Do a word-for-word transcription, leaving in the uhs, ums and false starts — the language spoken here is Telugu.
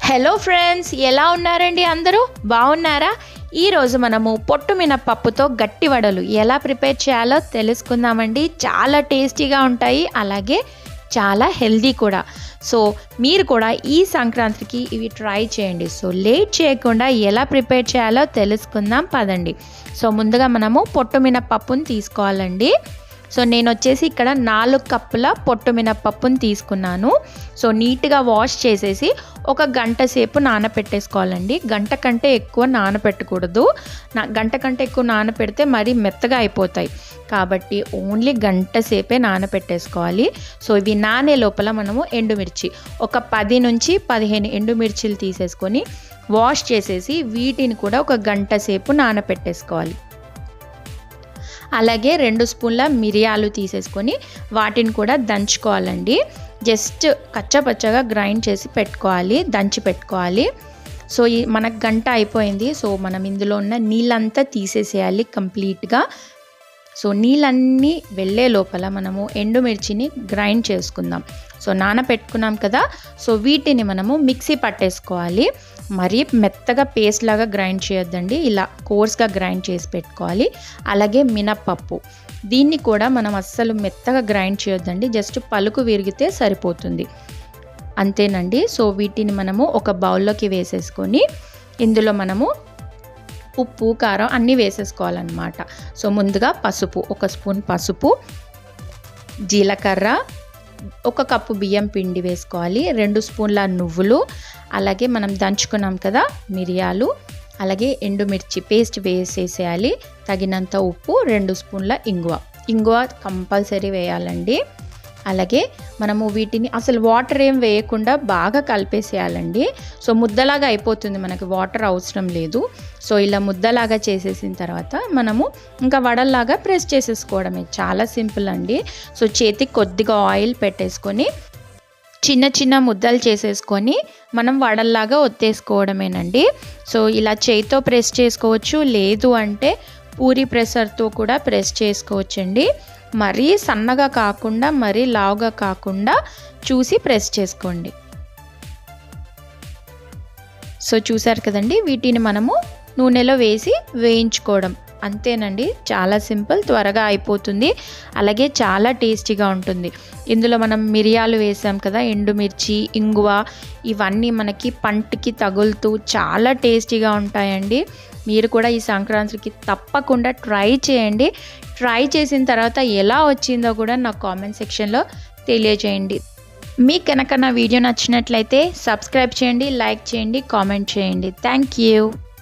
హలో ఫ్రెండ్స్, ఎలా ఉన్నారండి? అందరూ బాగున్నారా? ఈరోజు మనము పొట్టు మినపప్పుతో గట్టి వడలు ఎలా ప్రిపేర్ చేయాలో తెలుసుకుందామండి. చాలా టేస్టీగా ఉంటాయి, అలాగే చాలా హెల్దీ కూడా. సో మీరు కూడా ఈ సంక్రాంతికి ఇవి ట్రై చేయండి. సో లేట్ చేయకుండా ఎలా ప్రిపేర్ చేయాలో తెలుసుకుందాం పదండి. సో ముందుగా మనము పొట్టు మినపప్పుని తీసుకోవాలండి. సో నేను వచ్చేసి ఇక్కడ నాలుగు కప్పుల పొట్టు మినపప్పుని తీసుకున్నాను. సో నీట్గా వాష్ చేసేసి ఒక గంట సేపు నానపెట్టేసుకోవాలండి. గంట కంటే ఎక్కువ నానపెట్టకూడదు. నా గంట కంటే ఎక్కువ నానపెడితే మరీ మెత్తగా అయిపోతాయి, కాబట్టి ఓన్లీ గంట సేపే నానపెట్టేసుకోవాలి. సో ఇవి నానే లోపల మనము ఎండుమిర్చి ఒక పది నుంచి పదిహేను ఎండుమిర్చిలు తీసేసుకొని వాష్ చేసేసి వీటిని కూడా ఒక గంట సేపు నానపెట్టేసుకోవాలి. అలాగే రెండు స్పూన్ల మిరియాలు తీసేసుకొని వాటిని కూడా దంచుకోవాలండి. జస్ట్ కచ్చపచ్చగా గ్రైండ్ చేసి పెట్టుకోవాలి, దంచి పెట్టుకోవాలి. సో ఈ మనకు గంట అయిపోయింది. సో మనం ఇందులో ఉన్న నీళ్ళంతా తీసేసేయాలి కంప్లీట్గా. సో నీళ్ళన్నీ వెళ్ళే లోపల మనము ఎండుమిర్చిని గ్రైండ్ చేసుకుందాం. సో నానపెట్టుకున్నాం కదా, సో వీటిని మనము మిక్సీ పట్టేసుకోవాలి. మరీ మెత్తగా పేస్ట్ లాగా గ్రైండ్ చేయొద్దండి, ఇలా కోర్స్గా గ్రైండ్ చేసి పెట్టుకోవాలి. అలాగే మినప్పప్పు, దీన్ని కూడా మనం అస్సలు మెత్తగా గ్రైండ్ చేయొద్దండి, జస్ట్ పలుకు విరిగితే సరిపోతుంది, అంతేనండి. సో వీటిని మనము ఒక బౌల్లోకి వేసేసుకొని ఇందులో మనము ఉప్పు కారం అన్నీ వేసేసుకోవాలన్నమాట. సో ముందుగా పసుపు, ఒక స్పూన్ పసుపు, జీలకర్ర, ఒక కప్పు బియ్యం పిండి వేసుకోవాలి, రెండు స్పూన్ల నువ్వులు, అలాగే మనం దంచుకున్నాం కదా మిరియాలు, అలాగే ఎండుమిర్చి పేస్ట్ వేసేసేయాలి, తగినంత ఉప్పు, రెండు స్పూన్ల ఇంగువ. ఇంగువ కంపల్సరీ వేయాలండి. అలాగే మనము వీటిని అసలు వాటర్ ఏం వేయకుండా బాగా కలిపేసేయాలండి. సో ముద్దలాగా అయిపోతుంది, మనకి వాటర్ అవసరం లేదు. సో ఇలా ముద్దలాగా చేసేసిన తర్వాత మనము ఇంకా వడల్లాగా ప్రెస్ చేసేసుకోవడమే, చాలా సింపుల్ అండి. సో చేతికి కొద్దిగా ఆయిల్ పెట్టేసుకొని చిన్న చిన్న ముద్దలు చేసేసుకొని మనం వడల్లాగా ఒత్తేసుకోవడమేనండి. సో ఇలా చేతితో ప్రెస్ చేసుకోవచ్చు, లేదు అంటే పూరి ప్రెషర్తో కూడా ప్రెస్ చేసుకోవచ్చండి. మరీ సన్నగా కాకుండా మరీ లావుగా కాకుండా చూసి ప్రెస్ చేసుకోండి. సో చూసారు కదండి, వీటిని మనము నూనెలో వేసి వేయించుకోవడం అంతేనండి. చాలా సింపుల్, త్వరగా అయిపోతుంది, అలాగే చాలా టేస్టీగా ఉంటుంది. ఇందులో మనం మిరియాలు వేసాం కదా, ఎండుమిర్చి, ఇంగువ, ఇవన్నీ మనకి పంటికి తగులుతూ చాలా టేస్టీగా ఉంటాయండి. మీరు కూడా ఈ సంక్రాంతికి తప్పకుండా ట్రై చేయండి. ట్రై చేసిన తర్వాత ఎలా వచ్చిందో కూడా నాకు కామెంట్ సెక్షన్లో తెలియజేయండి. మీకు కనుక నా వీడియో నచ్చినట్లయితే సబ్స్క్రైబ్ చేయండి, లైక్ చేయండి, కామెంట్ చేయండి. Thank you.